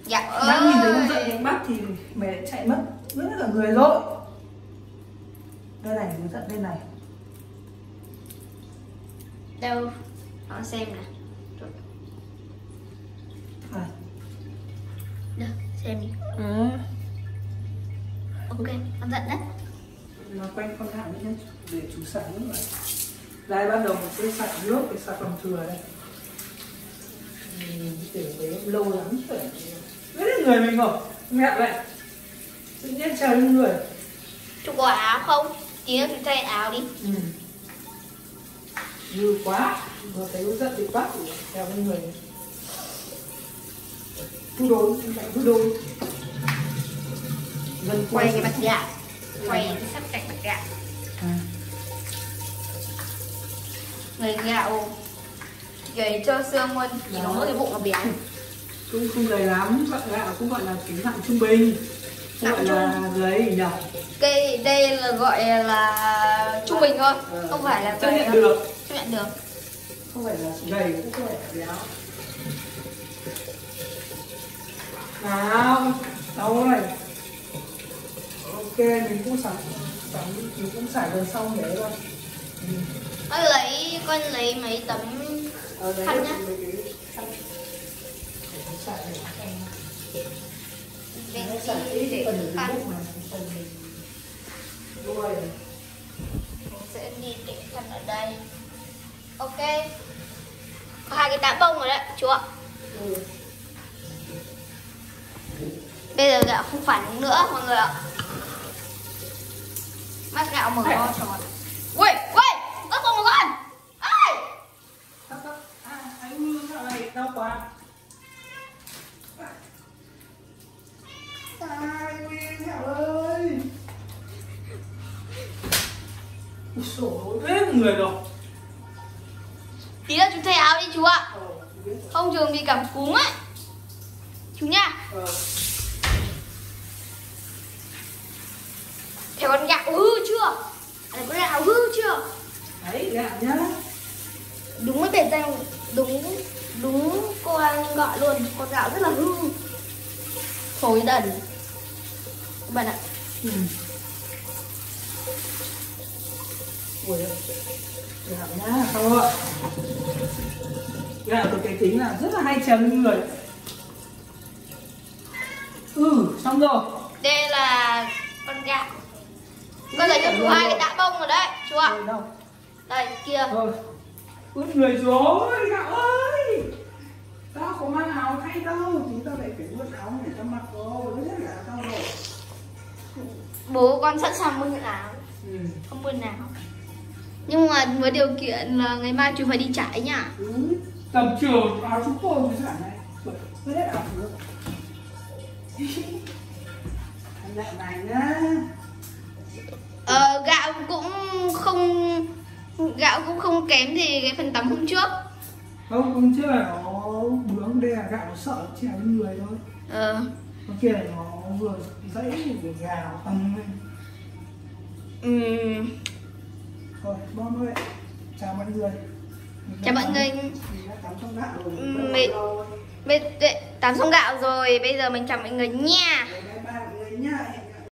Gạo Đã nhìn thấy ơi. hướng dẫn đánh bắt thì mày lại chạy mất. Rất là người rồi. Đây này, hướng dẫn bên này. Đâu? Nó xem nè. À. Được, xem đi. À. Ok, con giận đấy. Nó quanh con thảm nhé, để chú xả nước này. Đây bắt đầu mình sẽ xả nước để xả còn thừa đây. Để đấy lâu lắm rồi. Đấy là người mình rồi. Mẹ vậy. Tự nhiên chào những người. Chú có áo không? Tí nữa chú thay áo đi. Như quá. Vừa thấy hướng dẫn thì bắt thì chào những người. Thu đôi, thu đôi. Gần Quay cái mặt gạo. Quay cái sắp cạnh mặt gạo. Người gạo gầy cho xương luôn. Chỉ có mỗi cái bụng là béo. Cũng không gầy lắm, gạo cũng gọi là tính nặng trung bình. Không gọi là gầy nhỉ. Đây là gọi là trung bình thôi. Không phải là chấp nhận được. Chấp nhận được. Không phải là gầy cũng không phải là béo. Nào, đâu rồi. Ok, mình cũng xả gần xong để rồi. Con lấy mấy tấm khăn nhá. Bên để khăn. Mình sẽ đi để khăn ở đây. Ok. Có 2 cái tã bông rồi đấy, chú ạ. Bây giờ gạo không phản ứng nữa mọi người ạ. Mắt gạo mở to tròn. Ui, ướp bông một con. Ơi. Anh dạo này đau quá. Ai Nguyên Hẹo ơi. Ui xổ thế người rồi. Tí nữa chú thay áo đi chú ạ. Không trường bị cảm cúm ấy. Chú nha. Thế con gạo hư chưa? Con gạo hư chưa? Đấy gạo nhá. Đúng với biệt danh, đúng cô anh gọi luôn. Con gạo rất là hư. Thối đần các bạn ạ. Ui gạo nhá, không ạ. Gạo được cái tính là rất là hay chấm người. Xong rồi. Đây là con gạo. Con lấy cho chú 2 cái tạ bông rồi đấy chú ạ. Đây kia. Ướt người rồi gạo ơi. Tao không mang áo thay đâu. Chúng ta lại phải ướt áo để cho mặc rồi. Rất là tao rồi. Bố con sẵn sàng bưng áo. Không bưng nào. Nhưng mà với điều kiện là ngày mai chú phải đi trải nhá. Tầm trường áo chúng tôi với cả này. Cứ hết áo nữa. Anh lại này nhá. Gạo cũng không kém thì cái phần tắm hôm trước. Không trước là nó bướng, đây là gạo nó sợ chèo lên người thôi. Con kia là nó vừa dãy vừa gào tầm lên. Thôi bom ơi. Chào mọi người. Chào mọi người. Tắm xong gạo rồi. Tắm xong gạo rồi, bây giờ mình chào mọi người nha.